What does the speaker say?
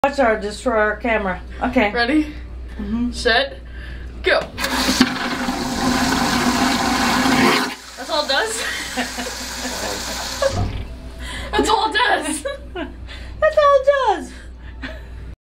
Watch our destroy our camera. Okay. Ready? Set. Go. That's all it does? That's all it does. That's all it does.